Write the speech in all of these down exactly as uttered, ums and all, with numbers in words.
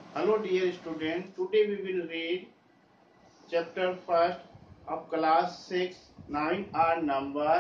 Hello dear student, today we will read chapter first of class six, nine are number।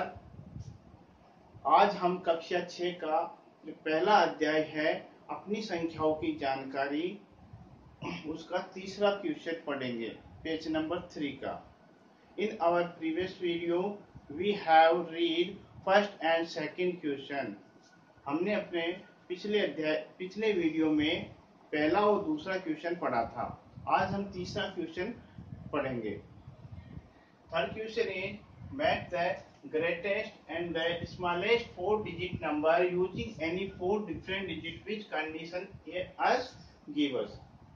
आज हम कक्षा छह का जो पहला अध्याय है अपनी संख्याओं की जानकारी, उसका तीसरा क्वेश्चन पढ़ेंगे पेज नंबर थ्री का। In our previous video we have read first and second question. हमने अपने पिछले अध्याय पिछले वीडियो में पहला और दूसरा क्वेश्चन पढ़ा था। आज हम तीसरा क्वेश्चन पढ़ेंगे। Third question is match the greatest and the smallest four digit number using any four different digit which condition as गिवर्स।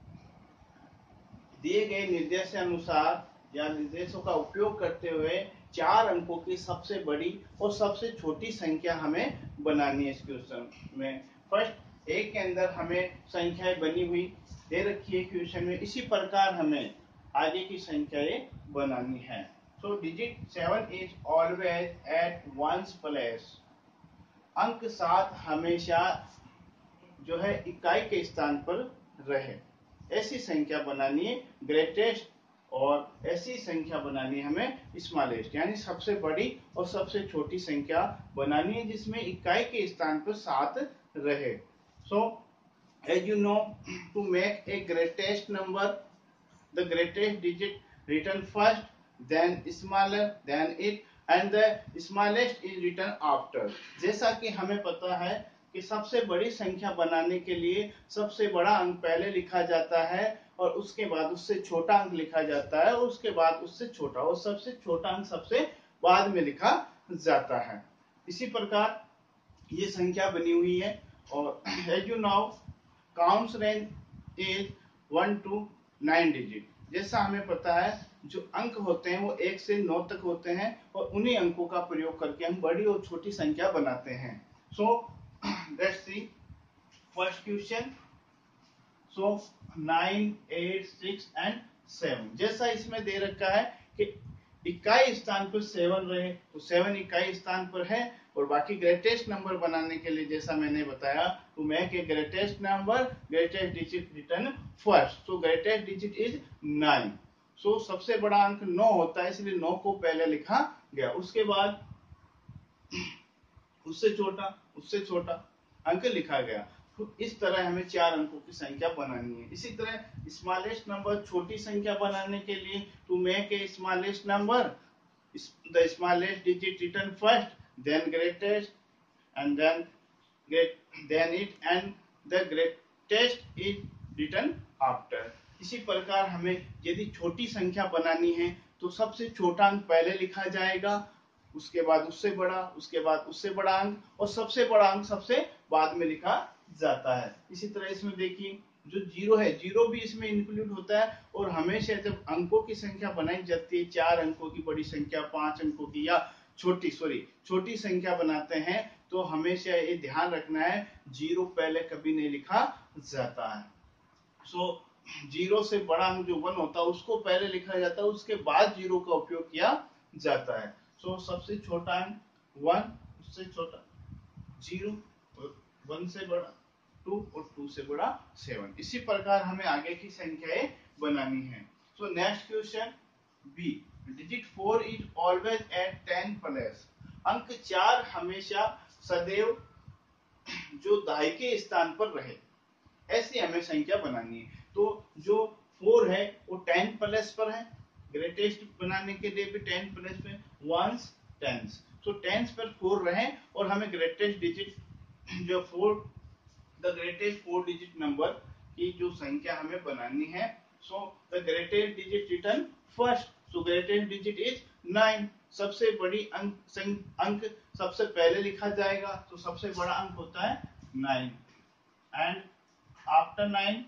दिए गए निर्देश के अनुसार या निर्देशों का उपयोग करते हुए चार अंकों की सबसे बड़ी और सबसे छोटी संख्या हमें बनानी है। इस क्वेश्चन में फर्स्ट एक के अंदर हमें संख्याएं बनी हुई दे रखी है क्वेश्चन में, इसी प्रकार हमें आगे की संख्याएं बनानी है। So digit seven is always at ones place. अंक सात हमेशा जो है इकाई के स्थान पर रहे, ऐसी संख्या बनानी है ग्रेटेस्ट, और ऐसी संख्या बनानी है हमें स्मॉलेस्ट, यानी सबसे बड़ी और सबसे छोटी संख्या बनानी है जिसमें इकाई के स्थान पर सात रहे। So as you know, to make a greatest number the greatest digit return first, then smaller, then it, and the smallest is return after. जैसा कि हमें पता है कि सबसे बड़ी संख्या बनाने के लिए सबसे बड़ा अंक पहले लिखा जाता है और उसके बाद उससे छोटा अंक लिखा जाता है और उसके बाद उससे छोटा और सबसे छोटा अंक सबसे बाद में लिखा जाता है। इसी प्रकार ये संख्या बनी हुई है। और as you now counts range is one two nine digit. जैसा हमें पता है जो अंक होते हैं वो एक से नौ तक होते हैं और उन्हीं अंकों का प्रयोग करके हम बड़ी और छोटी संख्या बनाते हैं। So let's see first question. So nine, eight, six and seven. जैसा इसमें दे रखा है कि इकाई स्थान पर सेवन रहे, तो सेवन इकाई स्थान पर है और बाकी ग्रेटेस्ट नंबर बनाने के लिए जैसा मैंने बताया to make a greatest number greatest digit return first. So greatest digit is nine. So सबसे बड़ा अंक नौ होता है, इसलिए नौ को पहले लिखा गया, उसके बाद उससे छोटा उससे छोटा अंक लिखा गया। तो इस तरह हमें चार अंकों की संख्या बनानी है। इसी तरह स्मॉलेस्ट नंबर छोटी संख्या बनाने के लिए to make a smallest number the smallest digit return first, then greatest, and then then it, and the greatest is return after. इसी प्रकार हमें यदि छोटी संख्या बनानी है तो सबसे छोटा अंक पहले लिखा जाएगा, उसके बाद उससे बड़ा, उसके बाद उससे बड़ा अंक और सबसे बड़ा अंक सबसे बाद में लिखा जाता है। इसी तरह इसमें देखिए जो जीरो है, जीरो भी इसमें इंक्लूड होता है। और हमेशा जब अंकों की संख्या बनाई जाती है, चार अंकों की बड़ी संख्या, पांच अंकों की या छोटी सॉरी छोटी संख्या बनाते हैं, तो हमेशा ये ध्यान रखना है जीरो पहले कभी नहीं लिखा जाता है। सो जीरो से बड़ा अंक जो वन होता है उसको पहले लिखा जाता है, उसके बाद जीरो का उपयोग किया जाता है। सो so, सबसे छोटा अंक वन, उससे छोटा जीरो, और वन से बड़ा टू और टू से बड़ा सेवन। इसी प्रकार हमें आगे की संख्याएं बनानी है। So next question b, digit four is always at ten place. अंक चार हमेशा सदैव जो दाई के स्थान पर रहे, ऐसी हमें संख्या बनानी है। तो जो फोर है वो टेन प्लस पर है, ग्रेटेस्ट बनाने के लिए भी टेन प्लस पे वंस टेंस। तो टेंस पर फोर रहे और हमें ग्रेटेस्ट डिजिट जो four the greatest four digit number की जो संख्या हमें बनानी है। So the greatest digit return first. So greatest digit is nine. सबसे बड़ी अंक अंक सबसे पहले लिखा जाएगा, तो सबसे बड़ा अंक होता है nine, and after nine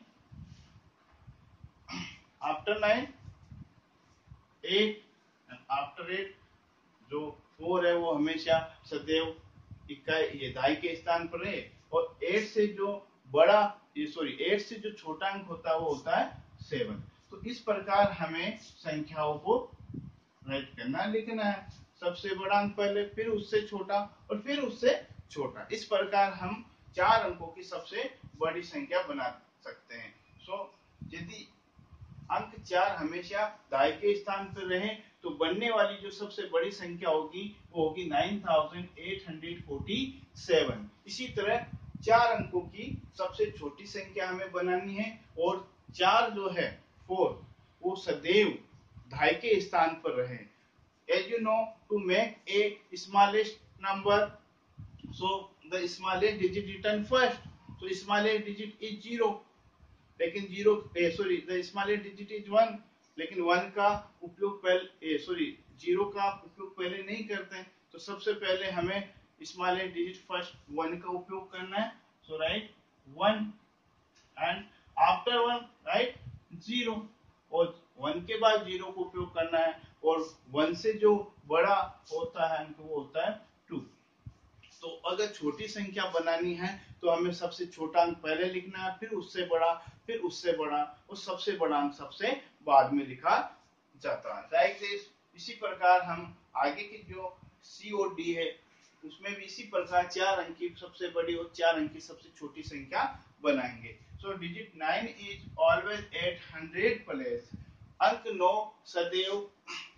after nine eight, after eight जो फोर है वो हमेशा सदैव इकाई ये दाई के स्थान पर है, और एट से जो बड़ा ये सॉरी एट से जो छोटा अंक होता है वो होता है सेवन। तो इस प्रकार हमें संख्याओं को राइट करना लिखना है, सबसे बड़ा अंक पहले, फिर उससे छोटा और फिर उससे छोटा। इस प्रकार हम चार अंकों की सबसे बड़ी संख्या बना सकते हैं। सो so, यदि अंक चार हमेशा दाएं के स्थान पर रहे तो बनने वाली जो सबसे बड़ी संख्या होगी वो होगी nine thousand eight hundred forty seven. इसी तरह चार अंकों की सबसे छोटी संख्या हमें बनानी है और चार जो है फोर वो सदैव दाएं के स्थान पर रहे। As you know, to make a smallest number, so the smallest digit written first. So smallest digit is zero. लेकिन zero sorry the smallest digit is one, लेकिन वन का उपयोग पहले सॉरी जीरो का उपयोग पहले नहीं करते हैं, तो सबसे पहले हमें स्मॉलेस्ट डिजिट फर्स्ट वन का उपयोग करना है। So write one and after one write zero, और वन के बाद जीरो को उपयोग करना है, और वन से जो बड़ा होता है अंक वो होता है टू। तो अगर छोटी संख्या बनानी है तो हमें सबसे छोटा अंक पहले लिखना है, फिर उससे बड़ा, फिर उससे बड़ा, और सबसे बड़ा अंक सबसे बाद में लिखा जाता है। लाइक दिस, इसी प्रकार हम आगे की जो सी और डी है उसमें भी इसी प्रकार चार अंक की सबसे बड़ी और चार अंक की सबसे छोटी संख्या बनाएंगे। So digit nine is always at hundred place. अंक नौ सदैव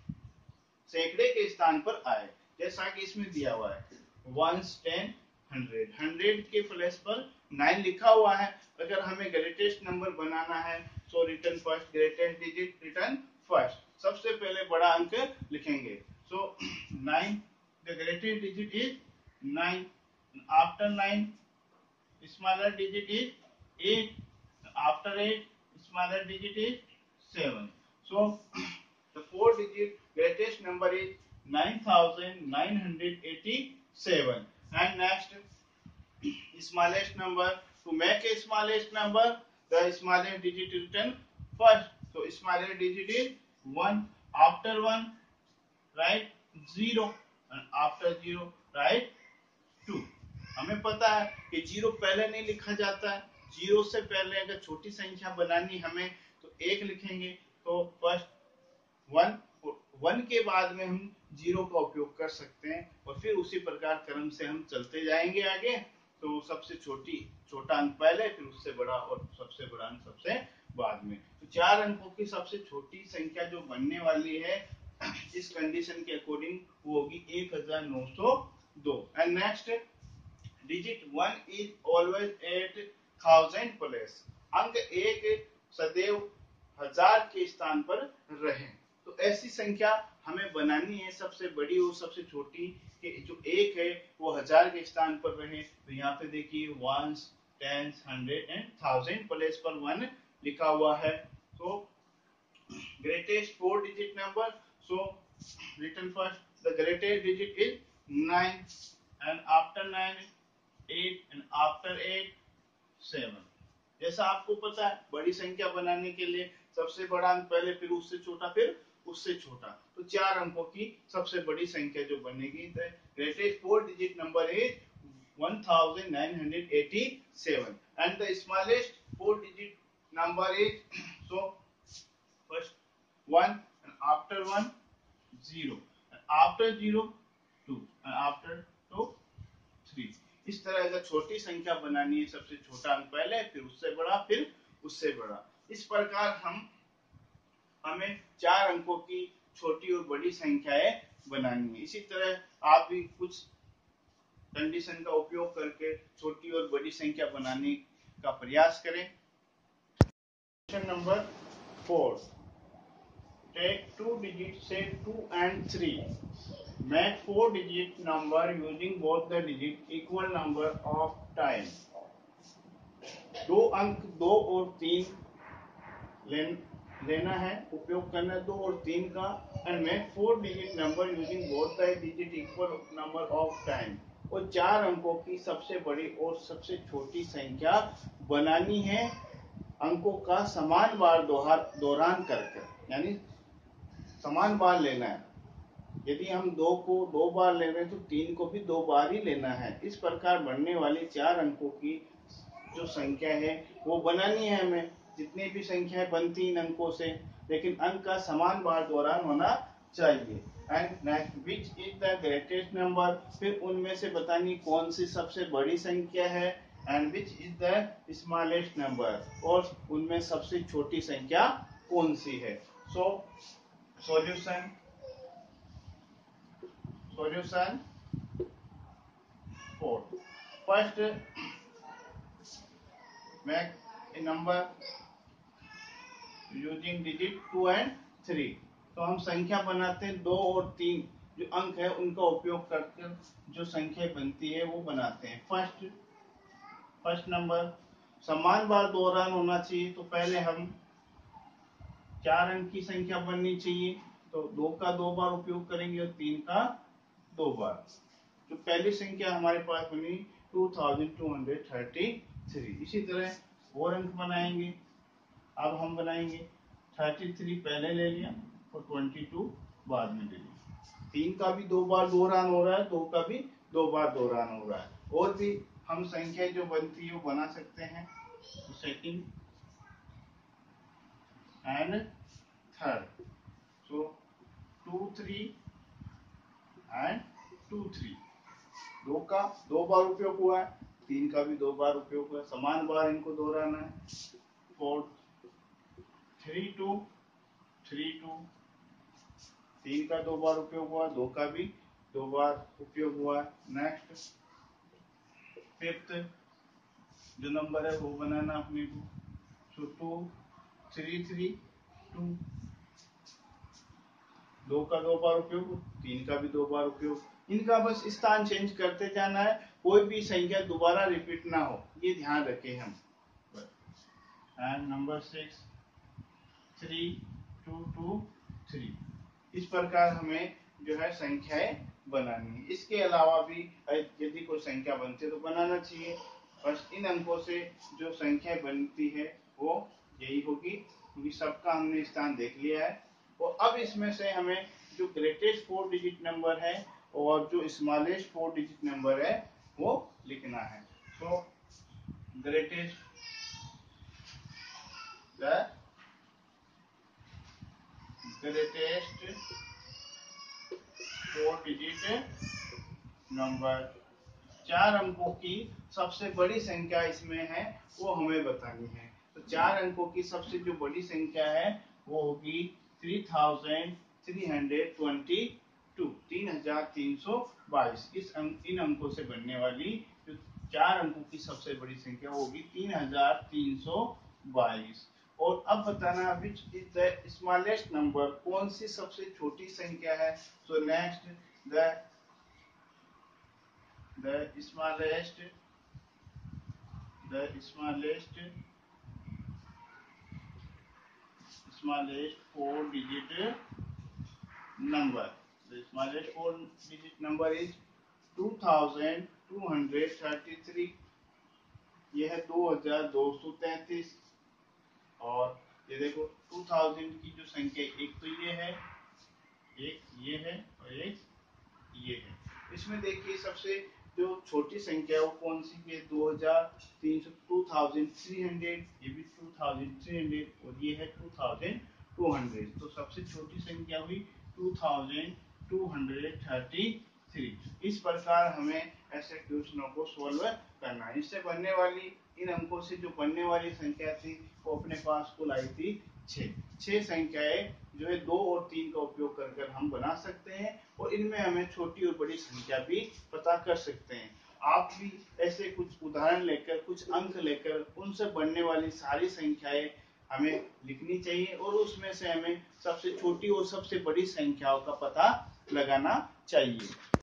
सैकड़े के स्थान पर आए, जैसा कि इसमें दिया हुआ है वंस टेन हंड्रेड। हंड्रेड के प्लेस पर नाइन लिखा हुआ है। अगर हमें ग्रेटेस्ट नंबर बनाना है so return first, greatest digit return first, सबसे पहले बड़ा अंक लिखेंगे। So nine, the greatest digit is nine, after nine smaller digit is eight, after eight smaller digit is seven. So the four digit greatest number is nine thousand nine hundred eighty-seven. And next, smallest number. To make a smallest number, the smallest digit written first. So smallest digit is one. After one, write zero, and after zero, write two. हमें पता है कि zero पहले नहीं लिखा जाता है। Zero से पहले अगर छोटी संख्या बनानी हमें तो एक लिखेंगे, तो फर्स्ट वन, वन के बाद में हम जीरो का उपयोग कर सकते हैं, और फिर उसी प्रकार क्रम से हम चलते जाएंगे आगे। तो सबसे छोटी छोटा अंक पहले, फिर उससे बड़ा, और सबसे बड़ा अंक सबसे बाद में। तो चार अंकों की सबसे छोटी संख्या जो बनने वाली है इस कंडीशन के अकॉर्डिंग वो होगी एक हजार नौ सौ दो। And next, digit one is always at thousand place. अंक एक सदैव हजार के स्थान पर रहे। तो ऐसी संख्या हमें बनानी है, सबसे बड़ी और सबसे छोटी के जो एक है वो हजार के स्थान पर रहे। तो यहाँ पे देखिए ones, tens, hundred and thousand place पर वन लिखा हुआ है। तो greatest four digit number, so written first the greatest digit is nine, and after nine eight, and after eight seven. जैसा आपको पता है बड़ी संख्या बनाने के लिए सबसे बड़ा अंक पहले, फिर उससे छोटा, फिर उससे छोटा। तो चार अंकों की सबसे बड़ी संख्या जो बनेगी, the greatest four digit number is one thousand nine hundred eighty seven, and the smallest four digit number is so first one, and after one zero, and after zero two, and after two three. इस तरह अगर छोटी संख्या बनानी है, सबसे छोटा अंक पहले, फिर उससे बड़ा, फिर उससे बड़ा। इस प्रकार हम हमें चार अंकों की छोटी और बड़ी संख्याएं बनानी है। इसी तरह आप भी कुछ कंडीशन का उपयोग करके छोटी और बड़ी संख्या बनाने का प्रयास करें। Question number four, take two digit से two and three, make four digit number using both the digit equal number of time. दो अंक दो और तीन लेन लेना है, उपयोग करना है दो और तीन का, and make four digit number using both the digit equal number of time. और चार अंकों की सबसे बड़ी और सबसे छोटी संख्या बनानी है अंकों का समान बार दोहरान करके, यानी समान बार लेना है। यदि हम दो को दो बार ले रहे हैं तो तीन को भी दो बार ही लेना है। इस प्रकार बनने वाली चार अंकों की जो संख्या है वो बनानी है हमें। जितनी भी संख्याएं बनती इन अंकों से, लेकिन अंक का समान बार दौरान होना चाहिए। And next, which is the greatest number, फिर उनमें से बतानी कौन सी सबसे बड़ी संख्या है। And which is the smallest number, और उनमें सबसे छोटी संख्या कौन सी है। So solution solution four, first make a number using digit two and three. तो हम संख्या बनाते हैं दो और तीन जो अंक है उनका उपयोग करके जो संख्या बनती है वो बनाते हैं। फर्स्ट फर्स्ट नंबर समान बार दौरान होना चाहिए, तो पहले हम चार अंक की संख्या बननी चाहिए, तो दो का दो बार उपयोग करेंगे और तीन का दो बार। जो पहली संख्या हमारे पास बनी two thousand two hundred thirty three. इसी तरह और अंक बनाएंगे। अब हम बनाएंगे थर्टी थ्री पहले ले लिया और ट्वेंटी टू बाद में ले लिया। तीन का भी दो बार दोहरान हो रहा है, दो का भी दो बार दोहरान हो रहा है। और भी हम संख्या जो बनती है वो बना सकते हैं। तो second and third, so two three and two three, दो का दो बार उपयोग हुआ है, तीन का भी दो बार उपयोग हुआ है, समान बार इनको दोहराना है। Four three two three two, तीन का दो बार उपयोग हुआ, दो का भी दो बार उपयोग हुआ। नेक्स्ट फिफ्थ जो नंबर है वो बनाना अपने को। So two three three two, दो का दो बार उपयोग, तीन का भी दो बार उपयोग। इनका बस स्थान चेंज करते जाना है, कोई भी संख्या दोबारा रिपीट ना हो, ये ध्यान रखें हम। And number six three two two three. इस प्रकार हमें जो है संख्याएं बनानी है। इसके अलावा भी यदि कोई संख्या बनती है तो बनाना चाहिए। बस इन अंकों से जो संख्या बनती है वो यही होगी, क्योंकि सबका हमने स्थान देख लिया है। और अब इसमें से हमें जो ग्रेटेस्ट फोर डिजिट नंबर है और जो स्मॉलेस्ट फोर डिजिट नंबर है वो लिखना है। तो greatest the greatest four digit number, चार अंकों की सबसे बड़ी संख्या इसमें है वो हमें बतानी है। तो चार अंकों की सबसे जो बड़ी संख्या है वो होगी three thousand three hundred twenty two, तीन हजार तीन सौ बाईस। इस अंक इन अंकों से बनने वाली जो चार अंकों की सबसे बड़ी संख्या होगी तीन हजार तीन सौ बाईस। और अब बताना which is the smallest number, कौन सी सबसे छोटी संख्या है। So next the the smallest the smallest smallest four digit number, the smallest four digit number is two thousand two hundred thirty-three। यह है दो हजार दो सौ तैतीस। और ये देखो टू थाउजेंड की जो संख्या एक तो ये है, एक ये है और एक ये है। इसमें देखिए सबसे जो छोटी संख्या है वो कौन सी है, दो हजार तीन सौ, टू थाउजेंड थ्री हंड्रेड, ये भी टू थाउजेंड थ्री हंड्रेड और ये है टू थाउजेंड टू हंड्रेड। तो सबसे छोटी संख्या हुई two thousand two hundred thirty three. इस प्रकार हमें ऐसे क्वेश्चनों को सॉल्व करना है। इससे बनने वाली इन अंकों से जो बनने वाली संख्या थी वो अपने पास कुल आई थी छह। छह संख्याएं जो है दो और तीन का उपयोग कर कर हम बना सकते हैं और इनमें हमें छोटी और बड़ी संख्या भी पता कर सकते हैं। आप भी ऐसे कुछ उदाहरण लेकर कुछ अंक लेकर उनसे बनने वाली सारी संख्याएं हमें लिखनी चाहिए और उसमें से हमें सबसे छोटी और सबसे बड़ी संख्याओं का पता लगाना चाहिए।